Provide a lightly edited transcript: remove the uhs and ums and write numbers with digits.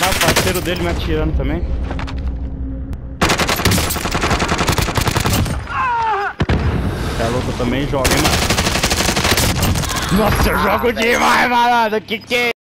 Caralho, o parceiro dele me atirando também. É louco, eu também jogo, hein, mano. Nossa, eu jogo demais, malandro. Que é?